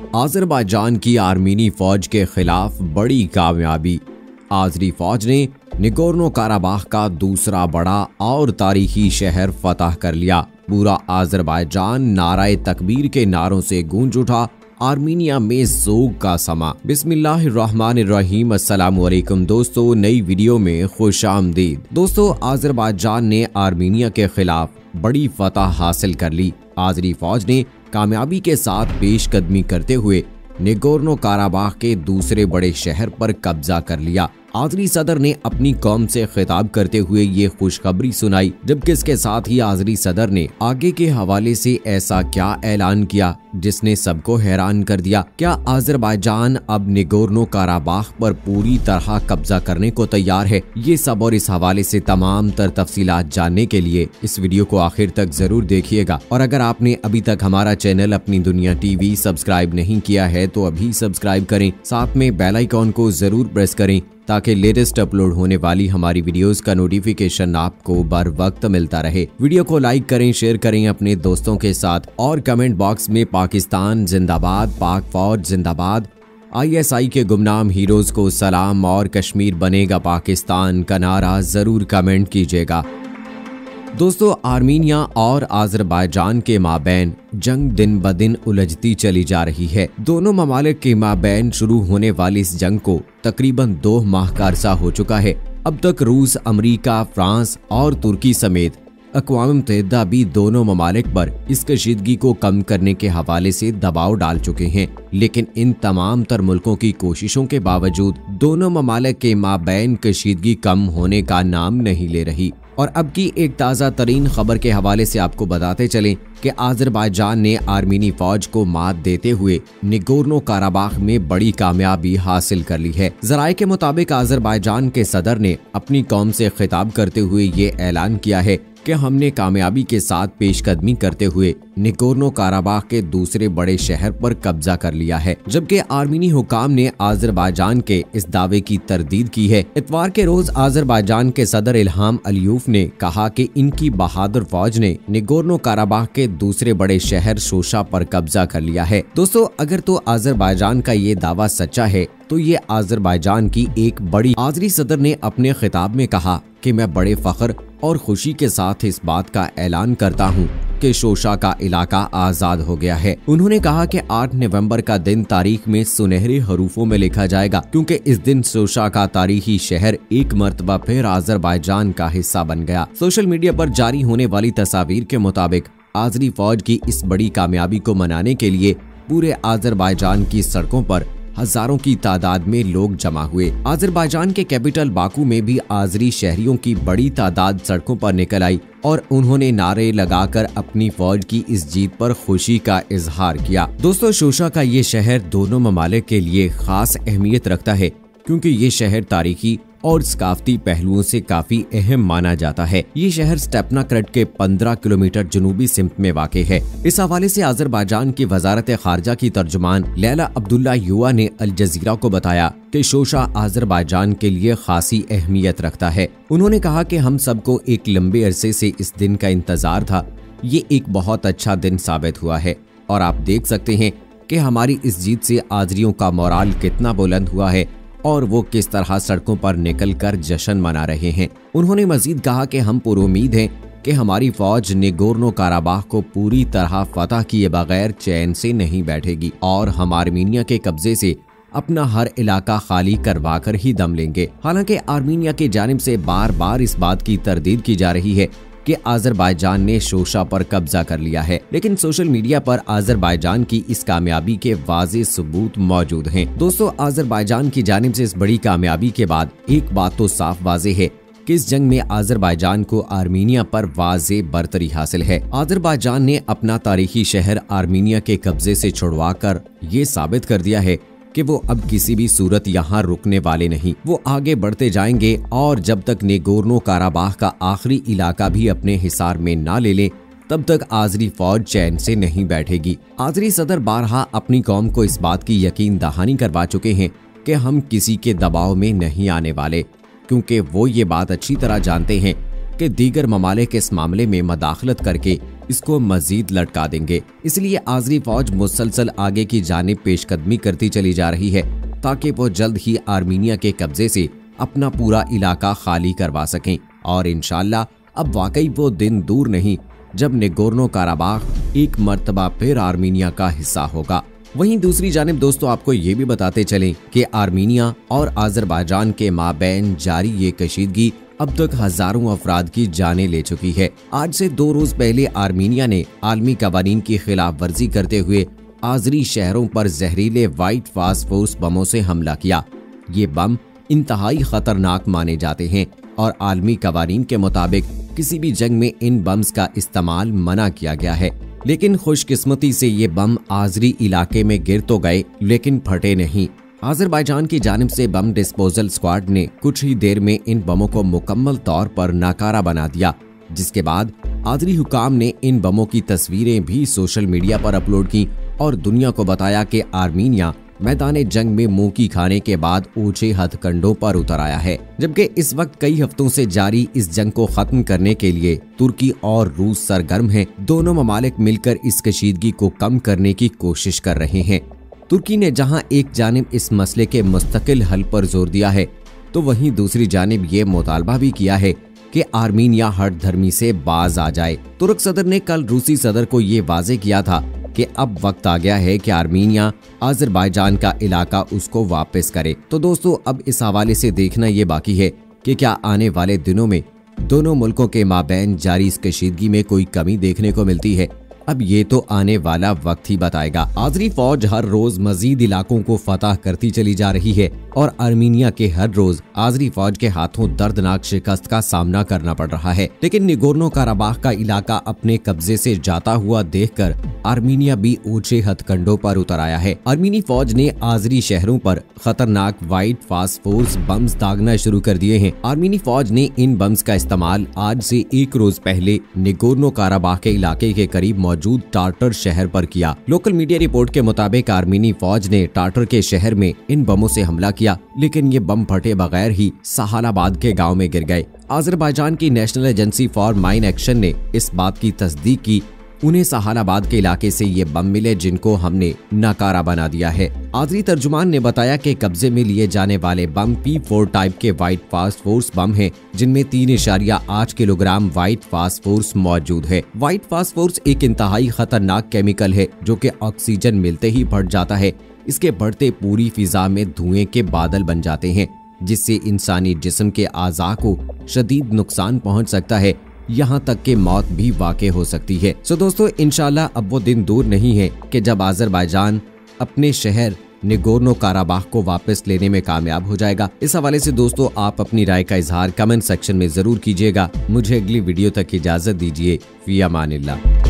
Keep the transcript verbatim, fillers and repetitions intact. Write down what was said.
Azerbaijan की आर्मीनी फौज के खिलाफ बड़ी कामयाबी। आज़री फौज ने निगोर्नो काराबाख का दूसरा बड़ा और तारीखी शहर फतह कर लिया। पूरा आज़रबाईजान नाराए तकबीर के नारों से गूंज उठा। आर्मीनिया में सोग का समा। बिस्मिल्लाहिर्रहमानिर्रहीम। अस्सलामु अलैकुम दोस्तों, नई वीडियो में खुशामदीद। दोस्तों, आज़रबाईजान ने आर्मीनिया के खिलाफ बड़ी फतह हासिल कर ली। आज़री फौज ने कामयाबी के साथ पेशकदमी करते हुए निगोर्नो काराबाख के दूसरे बड़े शहर पर कब्जा कर लिया। आज़री सदर ने अपनी कौम से खिताब करते हुए ये खुशखबरी सुनाई, जबकि इसके साथ ही आज़री सदर ने आगे के हवाले से ऐसा क्या ऐलान किया जिसने सबको हैरान कर दिया। क्या आज़रबाईजान अब निगोर्नो काराबाख पर पूरी तरह कब्जा करने को तैयार है? ये सब और इस हवाले से तमाम तर तफसीलात जानने के लिए इस वीडियो को आखिर तक जरूर देखिएगा। और अगर आपने अभी तक हमारा चैनल अपनी दुनिया टीवी सब्सक्राइब नहीं किया है तो अभी सब्सक्राइब करें, साथ में बेल आइकॉन को जरूर प्रेस करें ताकि लेटेस्ट अपलोड होने वाली हमारी वीडियोस का नोटिफिकेशन आपको बर वक्त मिलता रहे। वीडियो को लाइक करें, शेयर करें अपने दोस्तों के साथ और कमेंट बॉक्स में पाकिस्तान जिंदाबाद, पाक फौज जिंदाबाद, आई एस आई के गुमनाम हीरोज को सलाम और कश्मीर बनेगा पाकिस्तान का नारा जरूर कमेंट कीजिएगा। दोस्तों, आर्मीनिया और आज़रबाईजान के माबैन जंग दिन ब दिन उलझती चली जा रही है। दोनों ममालिक के माबैन शुरू होने वाली इस जंग को तकरीबन दो माह का अरसा हो चुका है। अब तक रूस, अमेरिका, फ्रांस और तुर्की समेत अक़वाम मुत्तहिदा भी दोनों ममालिक पर इस कशीदगी को कम करने के हवाले से दबाव डाल चुके हैं, लेकिन इन तमाम तर मुल्कों की कोशिशों के बावजूद दोनों ममालिक के माबैन कशीदगी कम होने का नाम नहीं ले रही। और अब की एक ताज़ा तरीन खबर के हवाले से आपको बताते चलें कि आज़रबाईजान ने आर्मीनी फौज को मात देते हुए निगोर्नो काराबाख में बड़ी कामयाबी हासिल कर ली है। ज़राए के मुताबिक आज़रबाईजान के सदर ने अपनी कौम से खिताब करते हुए ये ऐलान किया है कि हमने कामयाबी के साथ पेशकदमी करते हुए निगोर्नो काराबाख के दूसरे बड़े शहर पर कब्जा कर लिया है, जबकि आर्मीनी हुकाम ने आज़रबाईजान के इस दावे की तरदीद की है। इतवार के रोज आज़रबाईजान के सदर इल्हाम अलियूफ ने कहा कि इनकी बहादुर फौज ने निगोर्नो काराबाख के दूसरे बड़े शहर शोशा पर कब्जा कर लिया है। दोस्तों, अगर तो आज़रबाईजान का ये दावा सच्चा है तो ये आज़रबाईजान की एक बड़ी। आज़री सदर ने अपने खिताब में कहा कि मैं बड़े फख्र और खुशी के साथ इस बात का ऐलान करता हूँ कि शोशा का इलाका आजाद हो गया है। उन्होंने कहा कि आठ नवंबर का दिन तारीख में सुनहरे हरूफों में लिखा जाएगा, क्योंकि इस दिन शोशा का तारीखी शहर एक मर्तबा फिर आज़रबाईजान का हिस्सा बन गया। सोशल मीडिया पर जारी होने वाली तस्वीर के मुताबिक आज़री फौज की इस बड़ी कामयाबी को मनाने के लिए पूरे आज़रबाईजान की सड़कों पर हजारों की तादाद में लोग जमा हुए। आज़रबाईजान के कैपिटल बाकू में भी आज़री शहरियों की बड़ी तादाद सड़कों पर निकल आई और उन्होंने नारे लगाकर अपनी फौज की इस जीत पर खुशी का इजहार किया। दोस्तों, शोशा का ये शहर दोनों ममालिक के लिए खास अहमियत रखता है, क्योंकि ये शहर तारीखी और सकाफती पहलुओं से काफी अहम माना जाता है। ये शहर स्टेपनाकर्ट के पंद्रह किलोमीटर जनूबी सिमत में वाक़े है। इस हवाले से आज़रबाईजान की वजारत खारजा की तर्जुमान लैला अब्दुल्ला युवा ने अल जजीरा को बताया कि शोशा आज़रबाईजान के लिए खासी अहमियत रखता है। उन्होंने कहा कि हम सबको एक लंबे अरसे से इस दिन का इंतजार था। ये एक बहुत अच्छा दिन साबित हुआ है और आप देख सकते हैं कि हमारी इस जीत से आज़रियों का मोराल कितना बुलंद हुआ है और वो किस तरह सड़कों पर निकलकर जश्न मना रहे हैं। उन्होंने मजीद कहा कि हम पुरुमीद हैं कि हमारी फौज निगोर्नो काराबाख को पूरी तरह फतह किए बगैर चैन से नहीं बैठेगी और हम आर्मीनिया के कब्जे से अपना हर इलाका खाली करवा कर ही दम लेंगे। हालांकि आर्मीनिया की जानिब से बार बार इस बात की तरदीद की जा रही है कि आज़रबाईजान ने शोशा पर कब्जा कर लिया है, लेकिन सोशल मीडिया पर आज़रबाईजान की इस कामयाबी के वाज़ेह सबूत मौजूद हैं। दोस्तों, आज़रबाईजान की जानिब से इस बड़ी कामयाबी के बाद एक बात तो साफ वाज़ेह है कि इस जंग में आज़रबाईजान को आर्मीनिया पर वाज़ेह बरतरी हासिल है। आज़रबाईजान ने अपना तारीखी शहर आर्मीनिया के कब्जे से छुड़वा कर ये साबित कर दिया है कि वो अब किसी भी सूरत यहाँ रुकने वाले नहीं। वो आगे बढ़ते जाएंगे और जब तक निगोर्नो काराबाख का आखिरी इलाका भी अपने हिसार में ना ले ले, तब तक आज़री फौज चैन से नहीं बैठेगी। आज़री सदर बारहा अपनी कौम को इस बात की यकीन दहानी करवा चुके हैं कि हम किसी के दबाव में नहीं आने वाले, क्योंकि वो ये बात अच्छी तरह जानते हैं कि दीगर ममालिक इस मामले में मदाखलत करके इसको मजीद लटका देंगे। इसलिए आज़री फौज मुसलसल आगे की जानिब पेशकदमी करती चली जा रही है ताकि वो जल्द ही आर्मीनिया के कब्जे से अपना पूरा इलाका खाली करवा सकें। और इंशाअल्लाह अब वाकई वो दिन दूर नहीं जब निगोर्नो काराबाख एक मर्तबा फिर आर्मीनिया का हिस्सा होगा। वहीं दूसरी जानिब दोस्तों आपको ये भी बताते चलें कि आर्मीनिया और आज़रबाईजान के माबैन जारी ये कशीदगी अब तक हजारों अफराद की जानें ले चुकी है। आज से दो रोज पहले आर्मीनिया ने आलमी कवानीन की खिलाफ वर्जी करते हुए आज़री शहरों पर जहरीले व्हाइट फास्फोरस बमों से हमला किया। ये बम इंतहाई खतरनाक माने जाते हैं और आलमी कवानीन के मुताबिक किसी भी जंग में इन बम्स का इस्तेमाल मना किया गया है। लेकिन खुशकिस्मती से ये बम आज़री इलाके में गिर तो गए लेकिन फटे नहीं। आज़रबाईजान की जानिब से बम डिस्पोजल स्क्वाड ने कुछ ही देर में इन बमों को मुकम्मल तौर पर नाकारा बना दिया, जिसके बाद आज़री हुकाम ने इन बमों की तस्वीरें भी सोशल मीडिया पर अपलोड की और दुनिया को बताया कि आर्मीनिया मैदान जंग में मुंह की खाने के बाद ऊंचे हथकंडों पर उतर आया है। जबकि इस वक्त कई हफ्तों से जारी इस जंग को खत्म करने के लिए तुर्की और रूस सरगर्म हैं। दोनों ममालिक मिलकर इस कशीदगी को कम करने की कोशिश कर रहे हैं। तुर्की ने जहां एक जानिब इस मसले के मुस्तकिल हल पर जोर दिया है तो वहीं दूसरी जानिब ये मुतालबा भी किया है कि आर्मीनिया हठ धर्मी से बाज आ जाए। तुर्क सदर ने कल रूसी सदर को ये वाजे किया था कि अब वक्त आ गया है कि आर्मीनिया आज़रबाईजान का इलाका उसको वापस करे। तो दोस्तों अब इस हवाले से देखना ये बाकी है कि क्या आने वाले दिनों में दोनों मुल्कों के माबैन जारी इस कशीदगी में कोई कमी देखने को मिलती है। अब ये तो आने वाला वक्त ही बताएगा। आज़री फौज हर रोज मजीद इलाकों को फतह करती चली जा रही है और आर्मीनिया के हर रोज आज़री फौज के हाथों दर्दनाक शिकस्त का सामना करना पड़ रहा है। लेकिन निगोर्नो काराबाख का इलाका अपने कब्जे से जाता हुआ देखकर आर्मीनिया भी ऊंचे हथकंडों पर उतर आया है। आर्मीनी फौज ने आज़री शहरों पर खतरनाक व्हाइट फास्फोरस बम्स दागना शुरू कर दिए हैं। आर्मीनी फौज ने इन बम्स का इस्तेमाल आज से एक रोज पहले निगोर्नो काराबाख के इलाके के करीब मौजूद टाटर शहर पर किया। लोकल मीडिया रिपोर्ट के मुताबिक आर्मीनी फौज ने टाटर के शहर में इन बमों से हमला किया, लेकिन ये बम फटे बगैर ही सहालाबाद के गांव में गिर गए। आज़रबाईजान की national agency for mine action ने इस बात की तस्दीक की। उन्हें सहालाबाद के इलाके से ये बम मिले जिनको हमने नाकारा बना दिया है। आज़री तर्जुमान ने बताया कि कब्जे में लिए जाने वाले बम पी फोर टाइप के व्हाइट फास्फोरस बम हैं, जिनमें तीन इशारिया आठ किलोग्राम व्हाइट फास्फोरस मौजूद है। व्हाइट फास्फोरस एक इंतहाई खतरनाक केमिकल है जो कि ऑक्सीजन मिलते ही फट जाता है। इसके बढ़ते पूरी फिजा में धुएं के बादल बन जाते हैं, जिससे इंसानी जिस्म के आज़ा को शदीद नुकसान पहुंच सकता है, यहाँ तक कि मौत भी वाक़ई हो सकती है। सो दोस्तों इंशाल्लाह अब वो दिन दूर नहीं है कि जब आज़रबाईजान अपने शहर निगोर्नो काराबाख को वापस लेने में कामयाब हो जाएगा। इस हवाले से दोस्तों आप अपनी राय का इजहार कमेंट सेक्शन में जरूर कीजिएगा। मुझे अगली वीडियो तक इजाजत दीजिए। फी अमानिल्लाह।